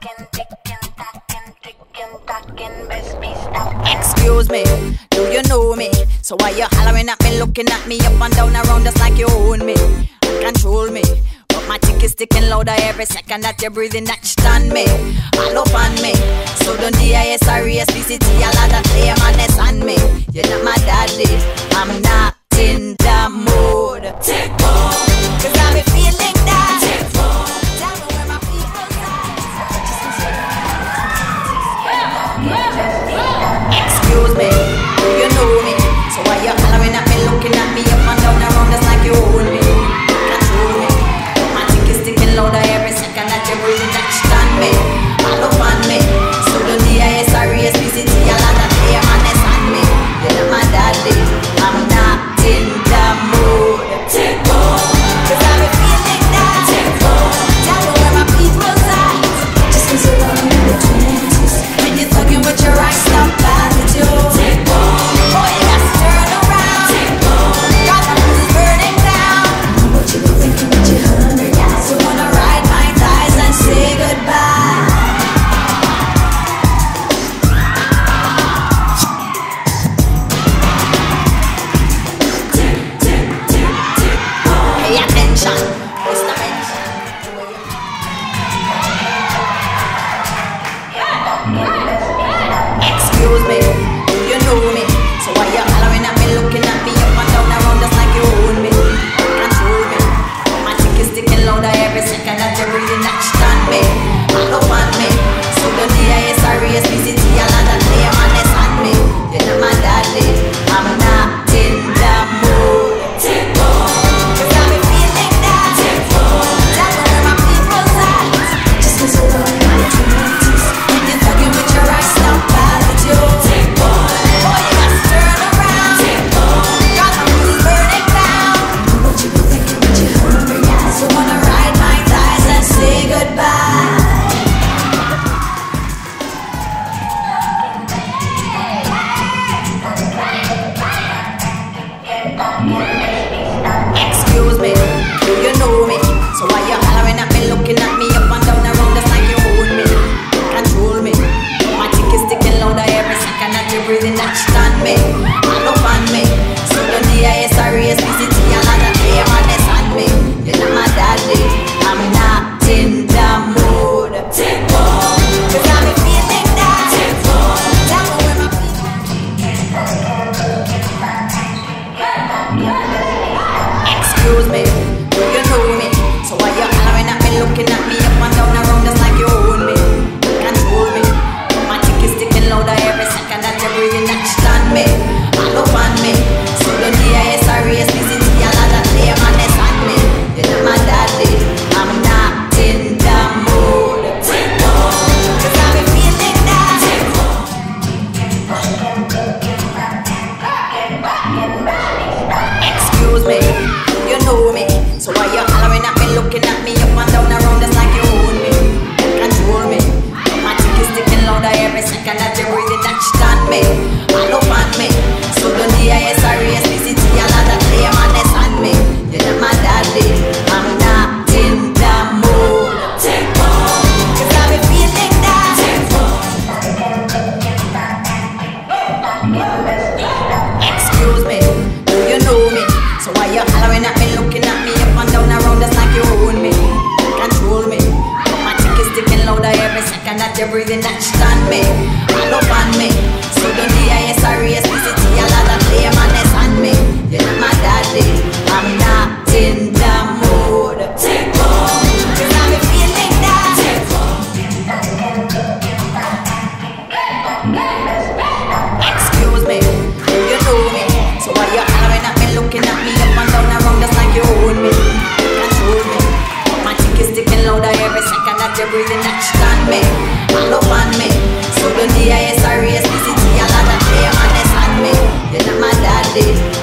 Excuse me, do you know me? So why you hollering at me, looking at me up and down around us like you own me? Control me, but my tick is sticking louder every second that you're breathing. That stand me, all up on me. So don't DISRESPCT, all of that claim and it's on me. You're not my daddy, I'm not in the mood. Take more, cause I be feeling that. Take more, tell me where my people's at. Excuse me, do you know me? So why you hollering at me, looking at me up and down around us like you own me? Control me, my tick is sticking louder every second that you're breathing. That stand me, all up on me. So don't DISRESPCT, all of that claim and it's on me. You're not my daddy, I'm not in the mood. Take more, cause I be feeling that. Take more, tell me where my people's at. Just cause you're running in the 20s, when you're thugging with your right stop attitude. Take more, boy you got to turn around. Take more, got my roots burning down. What you been thinking with your 100 guys who wanna ride my thighs and say goodbye? Pay attention, Mr. Bench. Excuse me, do you know me? So why you hollering at me, looking at me up and down around us like you own me? Control me, my tick is sticking louder every second that you're breathing. That stand me, all up on me. So don't DISRESPCT, all of that claim and it's on me. You're not my daddy, I'm not in the mood. Take more, cause I be feeling that. Take more, tell me where my people's at. Just cause you're running in the 20s, when you're thugging with your right stop attitude. Take more, boy you got to turn around. Take more, got my roots burning down. What you been thinking with your 100 guys who wanna ride my thighs and say goodbye? Excuse me, do you know me? So why you hollering at me, looking at me up and down around us like you own me? Control me, my tick is sticking louder every second that you're breathing. That stand me, all up on me. So don't DISRESPCT, all of that claim and it's on me. You're not my daddy, I'm not in the mood. Take more, cause I be feeling that. Take more, tell me where my Excuse me, do you know me? So why you hollering at me, looking at me up and down around us like you own me? Control me, my tick is sticking louder every second that you're breathing. That stand me, all up on me. So don't DISRESPCT, all of that claim and it's on me. You're not my daddy, I'm not in the mood. Take more, cause I be feeling that. Take more. Excuse me, do you know me? So why you hollering at me, looking at me up and down around us like you own me? Control me, my tick is sticking louder every second that you're breathing. That stand me, all up on me. So don't DISRESPCT, all of that claim and it's on me. You're not my daddy, I'm not in the mood. Take more, cause I be feeling that. Take more. Excuse me, do you know me? So why you hollering at me, looking at me up and down around us like you own me? Control me, my tick is sticking louder every second that you're breathing. That stand me, all up on me. So don't DISRESPCT, all of that claim and it's on me. You're not my daddy, I'm not in the mood. Take more, cause I be feeling that. Take more. Excuse me, do you know me? So why you hollering at me, looking at me up and down around us like you own me? Control me, my tick is sticking louder every second that you're breathing. That stand me, all up on me. So don't DISRESPCT, all of that claim and it's on me. You're not my daddy,